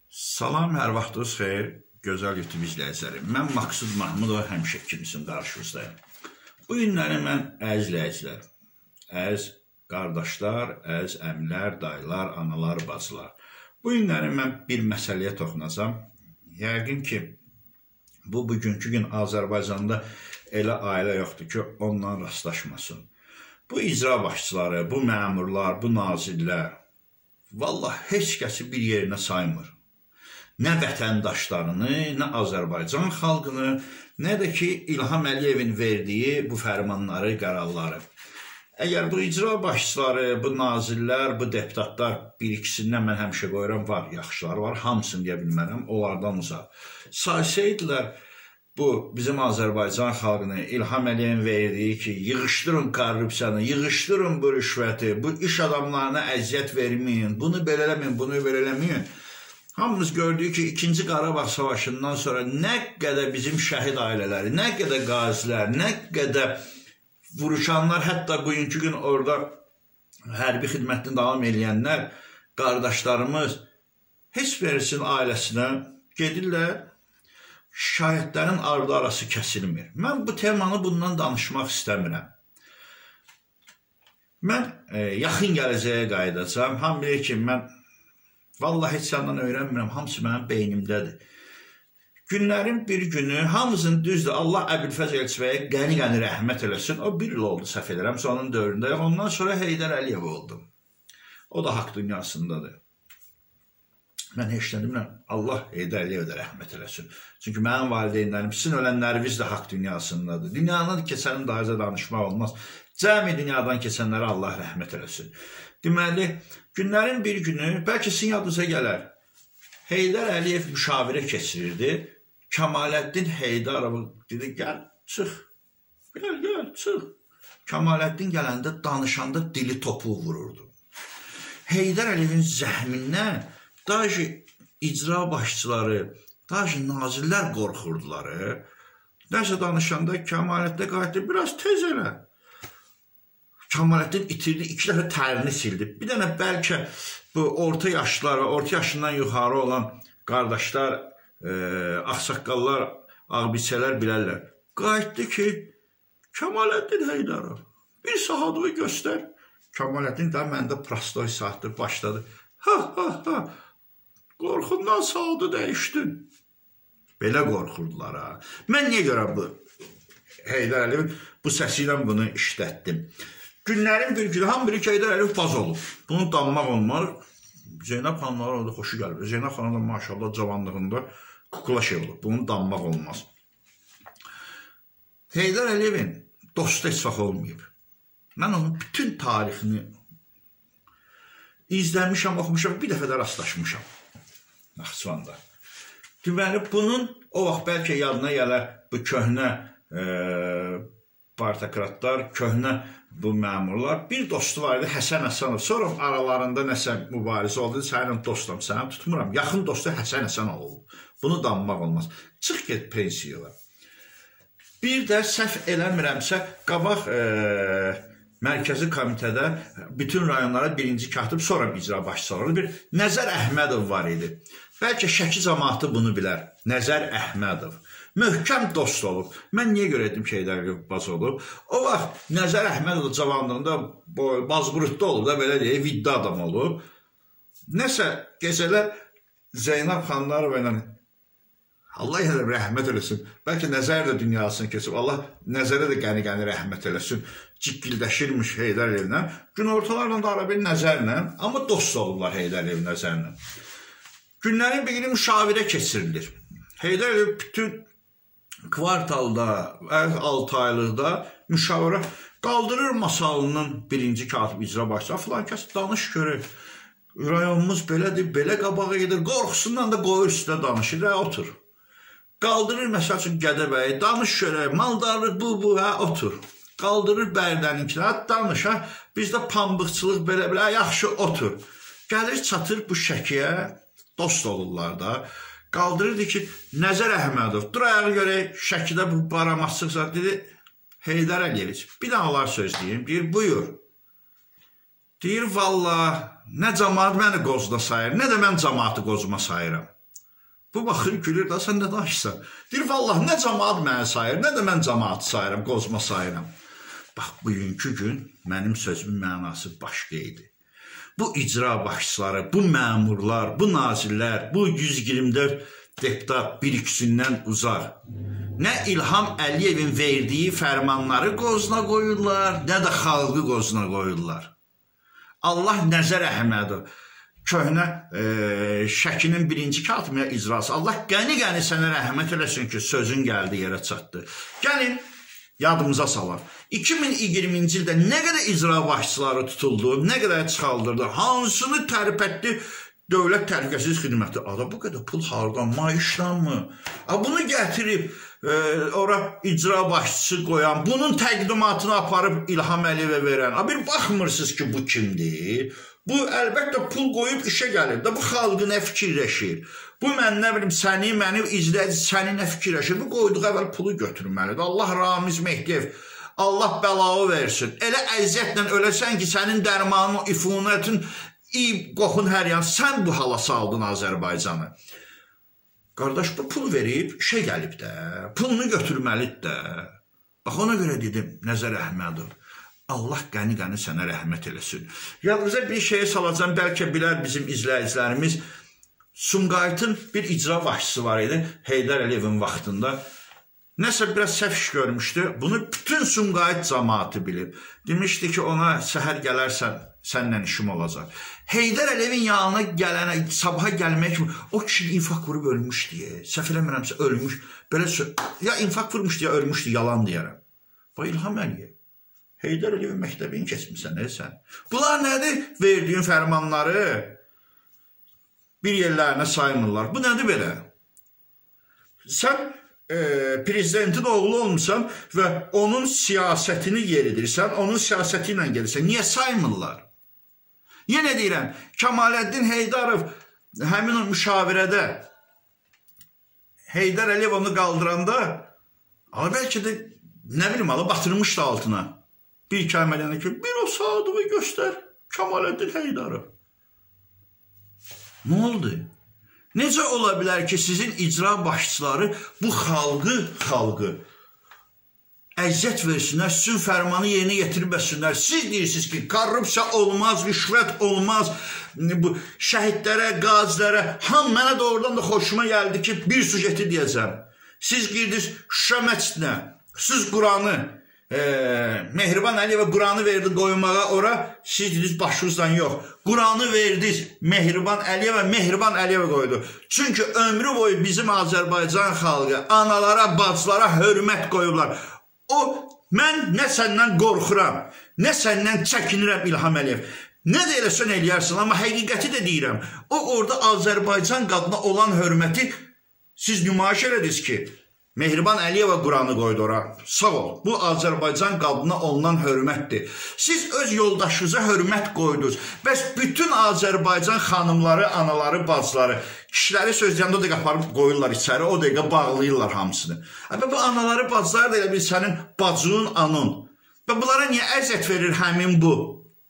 Salam, hər vaxtınız xeyir, gözəl YouTube izləyiciləri. Mən Maqsud Mahmudov, həmişə kimsin qarşınızdayım. Bu günləri mən əzizləyicilər, əziz qardaşlar, əziz əmlər, dayılar, analar, bacılar. Bu günləri mən bir məsələyə toxunacam. Yəqin ki, bugünkü gün Azərbaycanda elə ailə yoxdur ki, onunla rastlaşmasın. Bu icra başçıları, bu məmurlar, bu nazirlər, vallahi heç kəsi bir yerinə saymır. Nə vətəndaşlarını, nə Azərbaycan xalqını, nə də ki, İlham Əliyevin verdiyi bu fərmanları, qərarları. Əgər bu icra başçıları, bu nazirlər, bu deputatlar bir-ikisindən mən həmişə qoyuram, var, yaxşıları var, hamısını deyə bilmərəm, onlardan uzaq. Saysaydılar, bu bizim Azərbaycan xalqını İlham Əliyevin verdiyi ki, yığışdırın korrupsiyanı, yığışdırın bu rüşvəti, bu iş adamlarına əziyyət verməyin, bunu belə eləməyin, bunu belə eləməyin. Hamımız gördük ki, 2-ci Qarabağ Savaşından sonra nə qədər bizim şəhid ailələri, nə qədər qazilər, nə qədər vuruşanlar, hətta bugünkü gün orada hərbi xidmətini davam edənlər, qardaşlarımız heç verirsin ailəsinə gedirlər, şəhidlərin ardı arası kəsilmir. Mən bu temanı bundan danışmaq istəmirəm. Mən yaxın gələcəyə qayıdacam. Ham bilir ki, mən vallahi heç yandan öyrənmirəm, hamısı mənim beynimdədir. Günlərin bir günü, hamısının düzdür, Allah Əbülfəz Elçibəyə qəni-qəni rəhmət eləsin. O bir il oldu, səhv edirəm, onun dövründə. Ondan sonra Heydər Əliyev oldu. O da haqq dünyasındadır. Mən heç nə demirəm, Allah Heydər Əliyev də rəhmət eləsin. Çünki mənim valideynlərim, sizin ölənləriniz də haqq dünyasındadır. Dünyanın keçənin daha danışmaq olmaz. Cəmi dünyadan keçənlərə Allah rəhmət eləsin. Deməli, günlərin bir günü, bəlkə sizin yadınıza gələr, Heydər Əliyev müşavirə keçirirdi. Kemaləddin Heydarov dedi, gəl, çıx, gəl, çıx. Kemaləddin gələndə, danışanda dili topu vururdu. Heydər Əliyevin zəhmindən dahi icra başçıları, dahi nazirlər qorxurdular. Nəsə danışanda Kemaləddin qayıtdı, biraz tez elə. Kemaləddin itirdi, 2 dəfə tərini sildi. Bir dənə bəlkə bu orta yaşlılar və orta yaşından yuxarı olan qardaşlar, ağsaqqallar, ağbiçələr bilərlər. Qayıtdı ki, Kemaləddin Heydarov, bir sahadığı göstər. Kemaləddin də məndə prostoy saatdır, başladı. Ha, qorxundan saatı dəyişdin. Belə qorxurdular ha. Mən niyə görə bu Heydər Əliyevin bu səsi ilə bunu işlətdim? Günlərin bir günü, hamı bilir ki, Heydər Əliyev baz olub. Bunu danmaq olmaz. Zeynəb xanımlar orada xoşu gəlir. Zeynəb xanım da maşallah cavanlığında kukula şey olub. Bunu danmaq olmaz. Heydər Əliyevin dostu heç vaxt olmayıb. Mən onun bütün tarixini izləmişəm, oxumuşam, bir dəfə də rastlaşmışam. Naxçıvanda. Deməli, bunun o vaxt bəlkə yadına gələr bu köhnə partokratlar, köhnə bu məmurlar. Bir dostu var idi, Həsən Həsənov. Sonra aralarında nəsə mübarizə oldu. Sənin dostum, səni tutmuram. Yaxın dostu Həsən Həsənov oldu. Bunu danmaq olmaz. Çıx get pensiyaya. Bir də səhv eləmirəmsə, qabaq mərkəzi komitədə bütün rayonlara birinci katib, sonra icra başçısı olurdu. Bir Nəzər Əhmədov var idi. Bəlkə Şəki cəmaatı bunu bilər. Nəzər Əhmədov. Möhkəm dost olub. Mən niyə görə etdim ki, Heydər Əliyev baz olub? O vaxt Nəzər Əhmədov cavanlığında bazburutda olub da, belə deyək, viddi adam olub. Nəsə, gecələr Zeynəb xanımlar və ilə Allah yenə rəhmət eləsin. Bəlkə Nəzər də dünyasını keçib. Allah Nəzərə də qəni-qəni rəhmət eləsin. Cikkildaşırmış Heydər Əliyevlə. Gün ortalarla da ara bir Nəzərlə, amma dost olublar Heydər Əliyev Nəzərlə. Günlərin bir günü müşavirə keçirilir. Heydər Əliyev bütün kvartalda, 6 aylıqda müşavirə qaldırır masalının birinci katib icra başçısı. Falan kəs danış görür. Rayonumuz belədir, belə qabağa gedir. Qorxusundan da qoyur üstündə danışır, otur. Qaldırır, məsəl üçün Gədəbəyi, danış görür, maldarlıq bu, otur. Qaldırır Bərdəninkilər, danış, bizdə pambıqçılıq belə, yaxşı, otur. Gəlir, çatır bu Şəkiyə, dost olurlar da. Qaldırırdı ki, Nəzər Əhmədov, dur ayağı görək, Şəkidə bu baramasıqsa, dedi, Heydər Əliyev, bir dənə onlar söz deyim, deyir, buyur. Deyir, valla, nə cəmaat məni qozda sayır, nə də mən cəmaatı qozma sayıram. Bu baxır, gülür da, sən nə danışsan? Deyir, vallahi nə cəmaat məni sayır, nə də mən cəmaatı sayıram, qozma sayıram. Bax, bugünkü gün mənim sözümün mənası başqa idi. Bu icra başçıları, bu məmurlar, bu nazirlər, bu 124 deputat bir ikisindən uzar. Nə İlham Əliyevin verdiyi fərmanları qozuna qoyurlar, nə də xalqı qozuna qoyurlar. Allah Nəzər Əhmədov, köhnə Şəkinin 1-ci katibiyyə icrası. Allah qəni-qəni sənə rəhmət eləsin ki, sözün gəldi, yerə çatdı. Gəlin, yadımıza salaq. 2020-ci ildə nə qədər icra başçıları tutuldu, nə qədər çıxaldırdı, hansını tərpətdi Dövlət Təhlükəsizlik Xidməti. Ada bu qədər pul hardan, maaşdan mı? Bunu gətirib, ora icra başçısı qoyan, bunun təqdimatını aparıb İlham Əliyevə verən. Bir baxmırsınız ki, bu kimdir? Bu, əlbəttə, pul qoyub işə gəlir. Bu, xalqı nə fikirləşir? Bu, mən nə bilim, səni, məni izləyici, səni nə fikirləşir? Bu, qoyduğu əvvəl pulu götürməlidir. Allah Ramiz Mehdiyev, Allah bəlağı versin. Elə əziyyətlə öləsən ki, sənin dərmanın, ifunətin, qoxun hər yan, sən bu hala saldın Azərbaycanı. Qardaş, bu pul verib, işə gəlib də, pulunu götürməlidir də. Bax, ona görə dedim, Nəzər Əhmədov, Allah qəni-qəni sənə rəhmət eləsin. Yalnızca bir şeye salacağım, bəlkə bilər bizim izləyicilərimiz. Sumqayıtın bir icra başçısı var idi, Heydər Əliyevin vaxtında. Nəsə biraz səhv iş görmüşdü, bunu bütün Sumqayıt cəmaatı bilib. Demişdi ki, ona səhər gələrsən, səndən işim olacaq. Heydər Əliyevin yanına gələnə, sabaha gəlmək kimi, o kişi infak vurub ölmüş deyə, səhv eləmirəmsə ölmüş. Ya infak vurmuş deyə ölmüşdü, yalan deyərəm. Bu İlham Əliyev. Heydər Əliyevin məktəbini keçmişsən, sən? Bunlar nədir? Verdiyin fərmanları bir yerlərinə saymırlar. Bu nədir belə? Sən prezidentin oğlu olmuşsan və onun siyasətini yeridirsən, onun siyasəti ilə gelirsən. Niyə saymırlar? Yenə deyirəm, Kemaləddin Heydarov həmin o müşavirədə Heydər Əliyev onu qaldıranda, bəlkə də, nə bilim, batırmışdı altına. Bir kəlmələnə ki, bir o Sadığı göstər, Kemaləddin Heydarov. Nə oldu? Necə ola bilər ki, sizin icra başçıları bu xalqı əziyyət versinlər, sizin fərmanı yerinə yetirməsinlər. Siz deyirsiniz ki, korrupsiya olmaz, rüşvət olmaz, bu şəhidlərə, qazilərə, mənə doğrudan da xoşuma gəldi ki, bir sujeti deyəcəm. Siz girdiniz Şuşa məscidinə, siz Quranı, Mehriban Əliyevə Quranı verdi qoymağa ora, siz dediniz başınızdan yox. Quranı verdiniz Mehriban Əliyevə qoydu. Çünki ömrü boyu bizim Azərbaycan xalqı analara, bacılara hörmət qoyublar. Mən nə səndən qorxuram, nə səndən çəkinirəm İlham Əliyev. Nə də eləsən eləyərsin, amma həqiqəti də deyirəm. O orada Azərbaycan qadına olan hörməti siz nümayiş elədiniz ki, Mehriban Əliyevə Quranı qoydu ora. Sağ ol. Bu Azərbaycan qadına olunan hörmətdir. Siz öz yoldaşınıza hörmət qoydunuz. Bəs bütün Azərbaycan xanımları, anaları, bacıları, kişiləri sözləyəndə o dəqiqə aparıb qoyurlar içəri, o dəqiqə bağlayırlar hamısını. Bu anaları, bacıları da elə bir sənin bacının, anın. Bunlara niyə əziyyət verir həmin bu?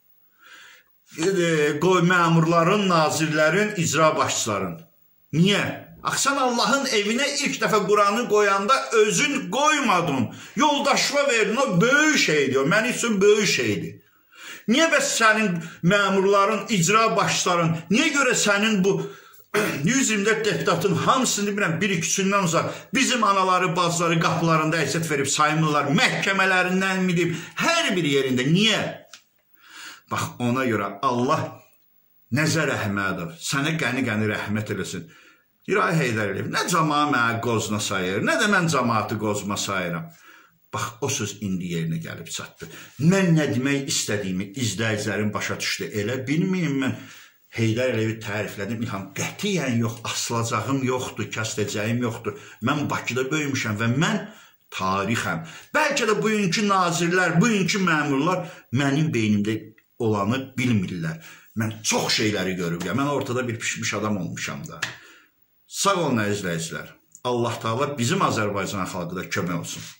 Qoy məmurların, nazirlərin, icra başçıların. Niyə? Sən Allahın evinə ilk dəfə Quranı qoyanda özün qoymadın. Yoldaşıma verdin, o böyük şeydir. O mənim üçün böyük şeydir. Niyə bəs sənin məmurların, icra başçıların, niyə görə sənin bu 124 deputatın hamısını bilən bir ikisindən uzaq bizim anaları, bacıları qapılarında əziyyət verib saymırlar, məhkəmələrindən mi deyib, hər bir yerində. Niyə? Bax, ona görə Allah Nəzər Əhmədov sənə qəni-qəni rəhmət eləsin. Deyir, ay Heydər Əliyev, nə cəmaat mənə qozuna sayır, nə də mən cəmaatı qozma sayıram. Bax, o söz indi yerinə gəlib çatdı. Mən nə demək istədiyimi izləyicilərin başa düşdü. Elə bilməyim mən Heydər Əliyevi təriflədim. İlham, qətiyyən yox, asılacağım yoxdur, kəsəcəyim yoxdur. Mən Bakıda böyümüşəm və mən tarixəm. Bəlkə də bugünkü nazirlər, bugünkü məmurlar mənim beynimdə olanı bilmirlər. Mən çox şeyləri görüb, mən ortada bir pişmiş adam olmuşam da. Sağ olun əzizləyicilər. Allah Teala bizim Azərbaycan xalqı da kömək olsun.